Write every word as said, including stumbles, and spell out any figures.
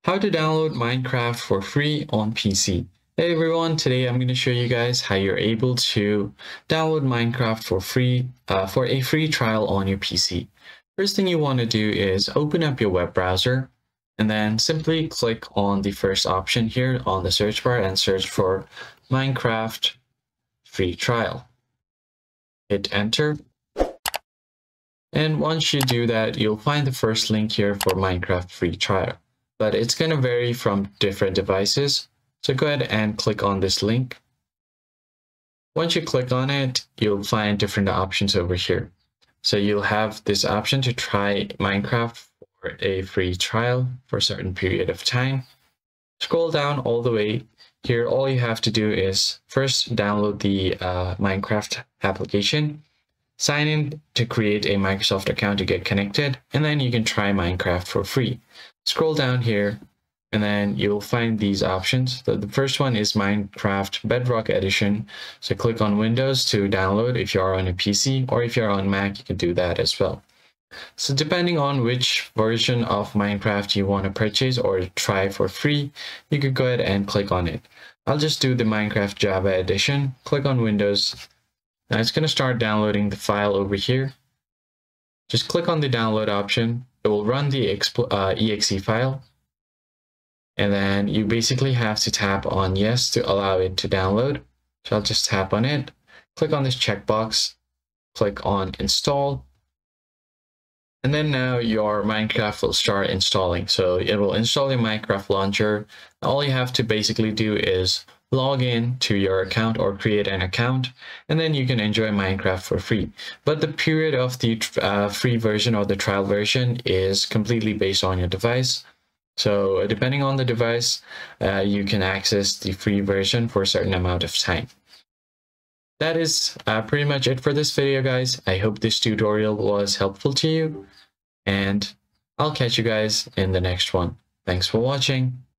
How to download Minecraft for free on P C. Hey everyone, today I'm going to show you guys how you're able to download Minecraft for free uh, for a free trial on your P C. First thing you want to do is open up your web browser and then simply click on the first option here on the search bar and search for Minecraft free trial. Hit enter. And once you do that, you'll find the first link here for Minecraft free trial. But it's going to vary from different devices. So go ahead and click on this link. Once you click on it, you'll find different options over here. So you'll have this option to try Minecraft for a free trial for a certain period of time. Scroll down all the way. Here, all you have to do is first download the uh, Minecraft application. Sign in to create a Microsoft account to get connected, and then you can try Minecraft for free. Scroll down here, and then you'll find these options. So the first one is Minecraft Bedrock Edition. So click on Windows to download if you are on a P C, or if you're on Mac, you can do that as well. So depending on which version of Minecraft you want to purchase or try for free, you could go ahead and click on it. I'll just do the Minecraft Java Edition. Click on Windows. Now it's going to start downloading the file over here. Just click on the download option. It will run the uh, E X E file. And then you basically have to tap on yes to allow it to download. So I'll just tap on it. Click on this checkbox. Click on install. And then now your Minecraft will start installing. So it will install your Minecraft launcher. All you have to basically do is log in to your account or create an account, and then you can enjoy Minecraft for free. But the period of the uh, free version or the trial version is completely based on your device. So depending on the device, uh, you can access the free version for a certain amount of time. That is uh, pretty much it for this video, guys. I hope this tutorial was helpful to you, and I'll catch you guys in the next one. Thanks for watching.